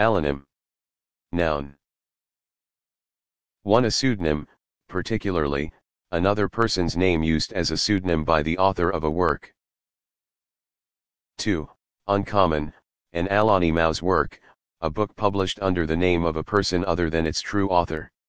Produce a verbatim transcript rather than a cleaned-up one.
Allonym. Noun. one A pseudonym, particularly, another person's name used as a pseudonym by the author of a work. two Uncommon, an allonym work, a book published under the name of a person other than its true author.